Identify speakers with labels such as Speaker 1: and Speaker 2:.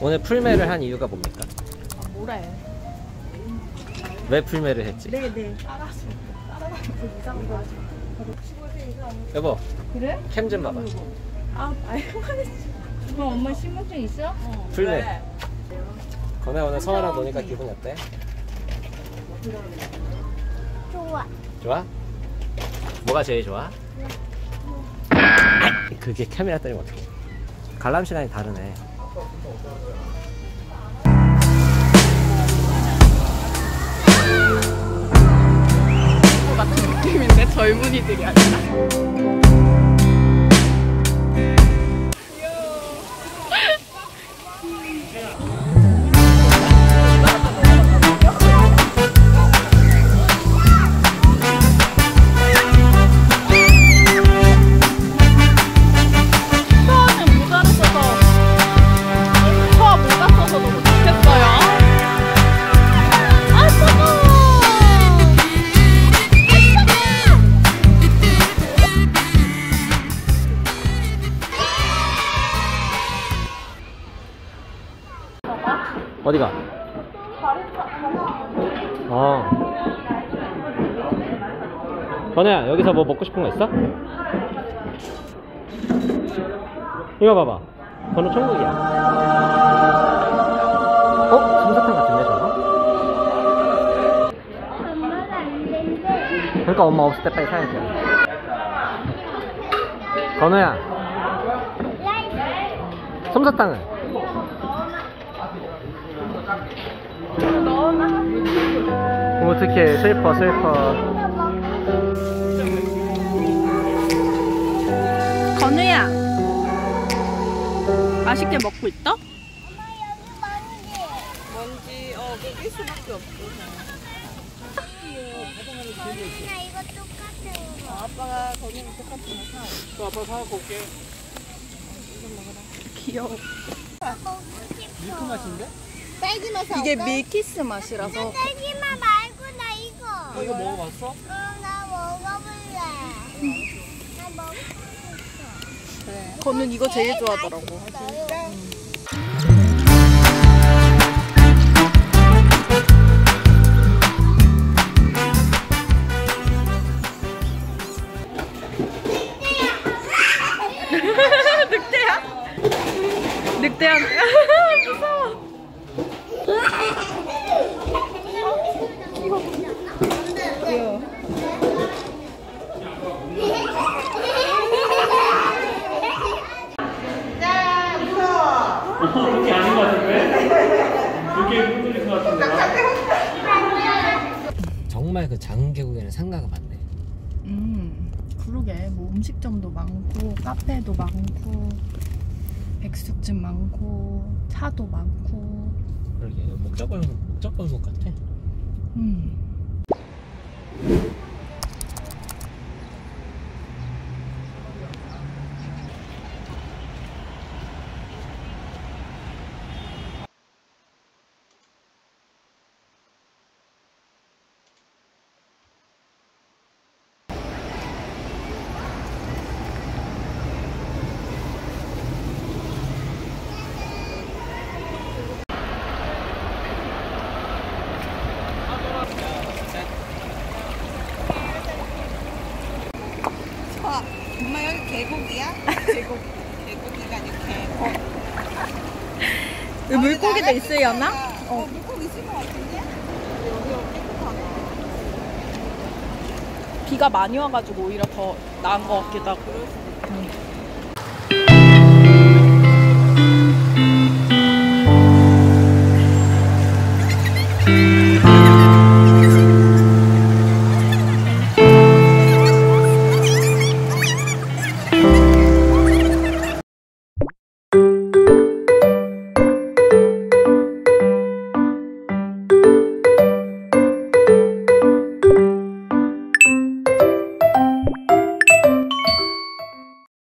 Speaker 1: 오늘 풀매를 한 이유가 뭡니까?
Speaker 2: 아, 뭐래?
Speaker 1: 왜 풀매를 했지?
Speaker 2: 네네. 따라서 이상한 거.
Speaker 1: 여보,
Speaker 2: 그래?
Speaker 1: 캠 좀 봐봐.
Speaker 2: 알고 그럼 엄마 신분증 있어?
Speaker 1: 풀매. 건우야 오늘 성아랑 노니까 기분이 어때?
Speaker 3: 좋아.
Speaker 1: 좋아? 뭐가 제일 좋아? 그게 카메라 때리면 어떡해. 관람 시간이 다르네.
Speaker 2: 같은 느낌인데 젊은이들이 아니라.
Speaker 1: 어디가? 건우야 여기서 뭐 먹고 싶은 거 있어? 이거 봐봐. 건우 천국이야. 솜사탕 같은데 저거?
Speaker 3: 엄마가 안 된대.
Speaker 1: 그러니까 엄마 없을 때 빨리 사야지. 건우야 솜사탕은? 어떡해 슬퍼.
Speaker 2: 건우야, 맛있게 먹고 있어? 먼지, 그게 수밖에 없어.
Speaker 3: 나 이거 똑같은 거.
Speaker 2: 아빠가 거기는 똑같은 거 사.
Speaker 1: 또 아빠 사갖고 올게.
Speaker 2: 귀여워.
Speaker 1: 밀크 맛인데?
Speaker 3: 딸기 맛
Speaker 2: 이게 밀키스 맛이라서.
Speaker 3: 딸기 맛 말고 나 이거.
Speaker 1: 이거 먹어봤어?
Speaker 3: 응, 나 먹어볼래. 나 먹고 싶어.
Speaker 2: 건우는 이거 제일 좋아하더라고. 늑대한테 무서워. 귀여워.
Speaker 1: 그렇게 아닌 것 같은데? 그렇게 흔들릴 것 같은데? 정말 그 작은 계곡에는 상가가 많네.
Speaker 2: 그러게. 뭐 음식점도 많고 카페도 많고 백숙집 많고 차도 많고.
Speaker 1: 그러게 목적골목 같아.
Speaker 4: 엄마 여기 계곡이야? 계곡이가 이렇게.
Speaker 2: 물고기도 있으려나?
Speaker 4: 물고기 있을 것 같은데? 여기 깨끗하다.
Speaker 2: 비가 많이 와가지고 오히려 더 나은 것 같기도 하고.